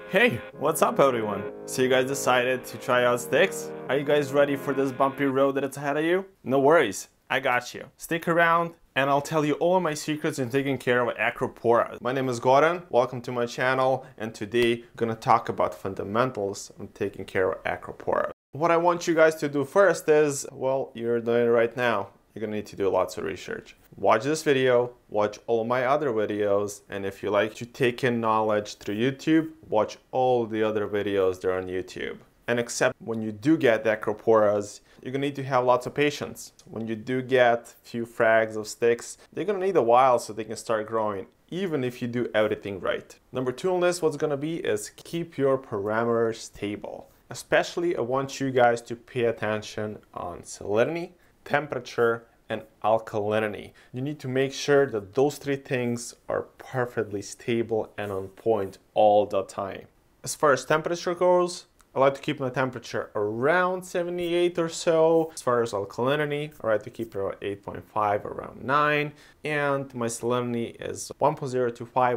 Hey, what's up everyone? So you guys decided to try out sticks? Are you guys ready for this bumpy road that's ahead of you? No worries, I got you. Stick around and I'll tell you all my secrets in taking care of Acropora. My name is Goran, welcome to my channel, and today I'm gonna talk about fundamentals on taking care of Acropora. What I want you guys to do first is, well, you're doing it right now. You're gonna need to do lots of research. Watch this video, watch all my other videos, and if you like to take in knowledge through YouTube, watch all the other videos that are on YouTube. And except when you do get Acroporas, you're gonna need to have lots of patience. When you do get a few frags of sticks, they're gonna need a while so they can start growing, even if you do everything right. Number two on this, what's gonna be is keep your parameters stable. Especially, I want you guys to pay attention on salinity, temperature, and alkalinity. You need to make sure that those three things are perfectly stable and on point all the time. As far as temperature goes, I like to keep my temperature around 78 or so. As far as alkalinity, I like to keep it around 8.5, around 9. And my salinity is 1.025,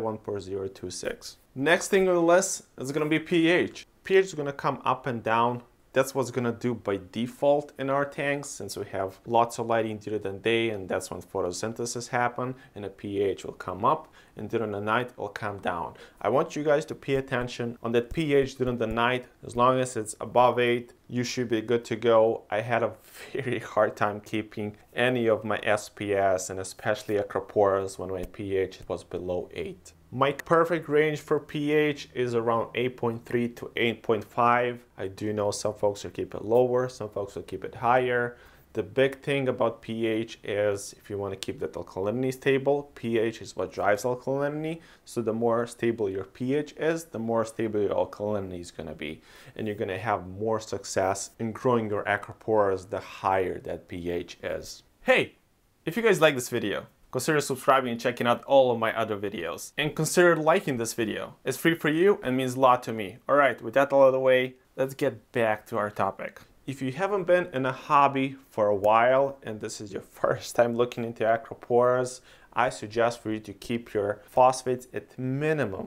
1.026. Next thing on the list is gonna be pH. pH is gonna come up and down. That's what's gonna do by default in our tanks, since we have lots of lighting during the day, and that's when photosynthesis happens, and the pH will come up, and during the night it will come down. I want you guys to pay attention on that pH during the night. As long as it's above 8, you should be good to go. I had a very hard time keeping any of my SPS, and especially Acroporas, when my pH was below 8. My perfect range for pH is around 8.3 to 8.5. I do know some folks will keep it lower, some folks will keep it higher. The big thing about pH is if you want to keep that alkalinity stable, pH is what drives alkalinity. So the more stable your pH is, the more stable your alkalinity is going to be. And you're going to have more success in growing your Acroporas the higher that pH is. Hey, if you guys like this video, consider subscribing and checking out all of my other videos. And consider liking this video. It's free for you and means a lot to me. Alright, with that out of the way, let's get back to our topic. If you haven't been in a hobby for a while and this is your first time looking into Acroporas, I suggest for you to keep your phosphates at minimum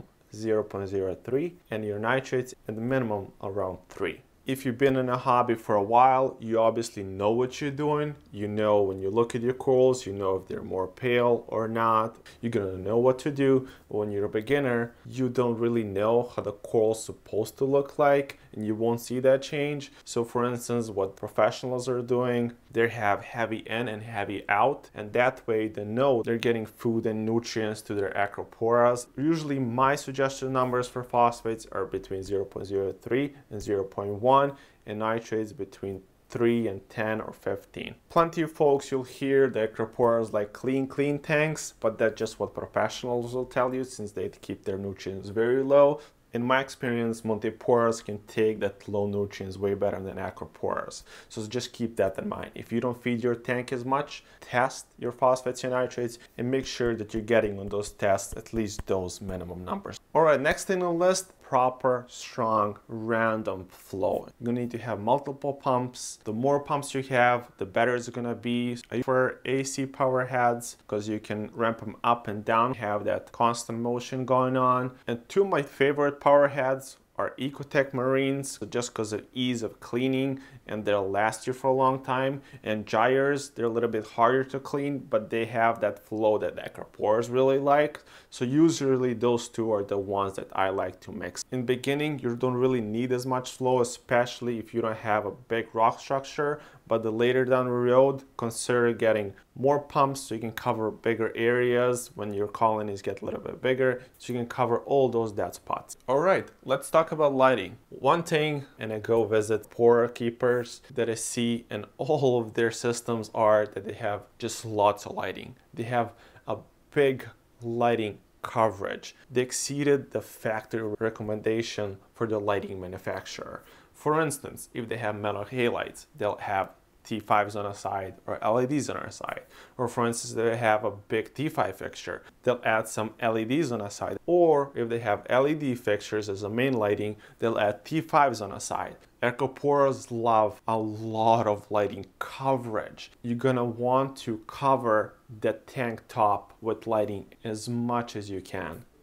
0.03 and your nitrates at minimum around 3. If you've been in a hobby for a while, you obviously know what you're doing. You know when you look at your corals, you know if they're more pale or not. You're gonna know what to do. But when you're a beginner, you don't really know how the coral's supposed to look like, and you won't see that change. So for instance, what professionals are doing, they have heavy in and heavy out, and that way they know they're getting food and nutrients to their Acroporas. Usually my suggested numbers for phosphates are between 0.03 and 0.1, and nitrates between 3 and 10 or 15. Plenty of folks you'll hear the Acroporas like clean tanks, but that's just what professionals will tell you, since they keep their nutrients very low. In my experience, Monteporas can take that low nutrients way better than Acroporas. So just keep that in mind. If you don't feed your tank as much, test your phosphates and nitrates and make sure that you're getting on those tests at least those minimum numbers. Alright, next thing on the list, proper, strong, random flow. You're gonna need to have multiple pumps. The more pumps you have, the better it's gonna be. For AC power heads, because you can ramp them up and down, have that constant motion going on. And two of my favorite power heads are Ecotech Marines, just because of ease of cleaning and they'll last you for a long time. And Gyres, they're a little bit harder to clean, but they have that flow that Acroporas really like. So usually those two are the ones that I like to mix. In the beginning, you don't really need as much flow, especially if you don't have a big rock structure. But the later down the road, consider getting more pumps so you can cover bigger areas when your colonies get a little bit bigger, so you can cover all those dead spots. All right, let's talk about lighting. One thing, and I go visit poorer keepers that I see in all of their systems are that they have just lots of lighting. They have a big lighting coverage. They exceeded the factory recommendation for the lighting manufacturer. For instance, if they have metal halides, they'll have T5s on a side or LEDs on a side. Or for instance, they have a big T5 fixture, they'll add some LEDs on a side. Or if they have LED fixtures as a main lighting, they'll add T5s on a side. Acroporas love a lot of lighting coverage. You're gonna want to cover the tank top with lighting as much as you can.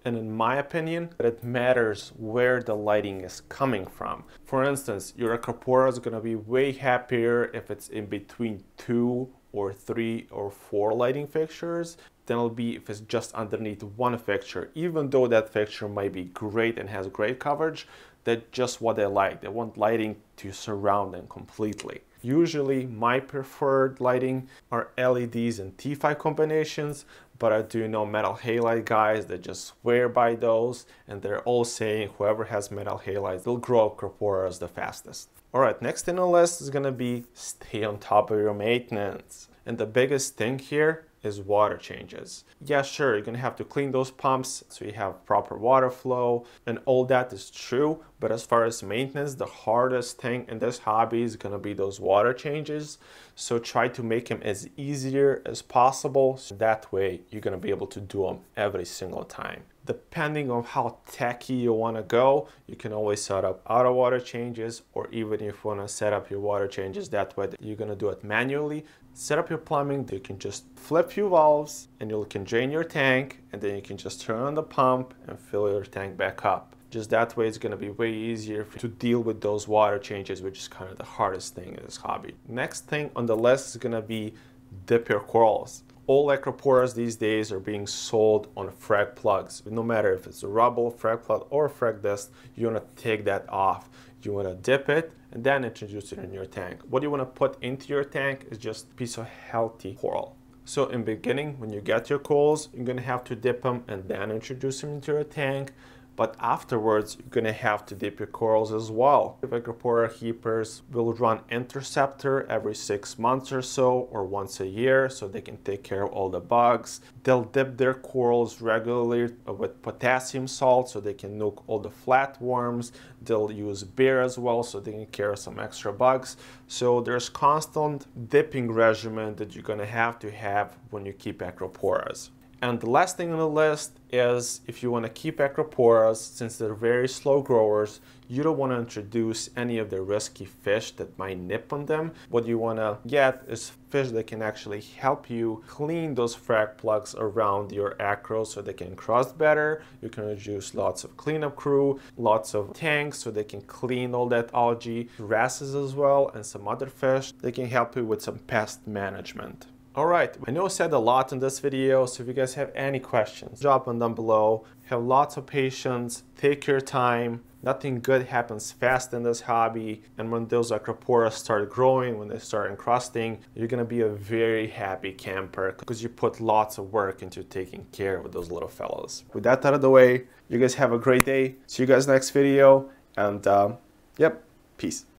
And in my opinion, it matters where the lighting is coming from. For instance, your Acropora is going to be way happier if it's in between 2 or 3 or 4 lighting fixtures than it'll be if it's just underneath one fixture. Even though that fixture might be great and has great coverage, that's just what they like. They want lighting to surround them completely. Usually my preferred lighting are LEDs and T5 combinations, but I do know metal halide guys that just swear by those, and they're all saying whoever has metal halides, they'll grow Acroporas the fastest. Alright, next in the list is gonna be stay on top of your maintenance. And the biggest thing here is water changes. Yeah, sure, you're gonna have to clean those pumps so you have proper water flow, and all that is true, but as far as maintenance, the hardest thing in this hobby is gonna be those water changes. So try to make them as easier as possible, so that way you're gonna be able to do them every single time. Depending on how tacky you want to go, you can always set up auto water changes, or even if you want to set up your water changes that way that you're going to do it manually, set up your plumbing. You can just flip few valves and you can drain your tank, and then you can just turn on the pump and fill your tank back up. Just that way it's going to be way easier to deal with those water changes, which is kind of the hardest thing in this hobby. Next thing on the list is going to be dip your corals. All Acroporas these days are being sold on frag plugs. No matter if it's a rubble, frag plug, or frag disc, you want to take that off. You want to dip it and then introduce it in your tank. What you want to put into your tank is just a piece of healthy coral. So in the beginning, when you get your corals, you're going to have to dip them and then introduce them into your tank. But afterwards, you're going to have to dip your corals as well. Acropora keepers will run interceptor every 6 months or so, or once a year, so they can take care of all the bugs. They'll dip their corals regularly with potassium salt so they can nuke all the flatworms. They'll use beer as well so they can carry some extra bugs. So there's constant dipping regimen that you're going to have when you keep Acroporas. And the last thing on the list is, if you want to keep Acroporas, since they're very slow growers, you don't want to introduce any of the risky fish that might nip on them. What you want to get is fish that can actually help you clean those frag plugs around your acros so they can crust better. You can introduce lots of cleanup crew, lots of tanks so they can clean all that algae, wrasses as well, and some other fish. They can help you with some pest management. Alright, I know I said a lot in this video, so if you guys have any questions, drop them down below. Have lots of patience, take your time. Nothing good happens fast in this hobby, and when those Acroporas start growing, when they start encrusting, you're gonna be a very happy camper because you put lots of work into taking care of those little fellows. With that out of the way, you guys have a great day. See you guys next video, and yep, peace.